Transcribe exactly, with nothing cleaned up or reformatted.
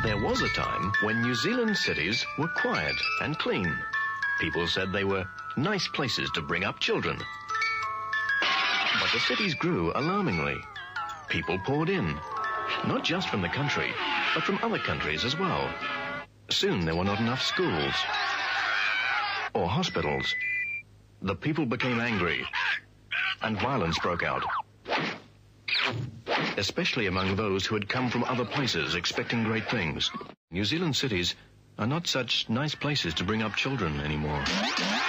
There was a time when New Zealand cities were quiet and clean. People said they were nice places to bring up children. But the cities grew alarmingly. People poured in, not just from the country, but from other countries as well. Soon there were not enough schools or hospitals. The people became angry, and violence broke out, especially among those who had come from other places expecting great things. New Zealand cities are not such nice places to bring up children anymore.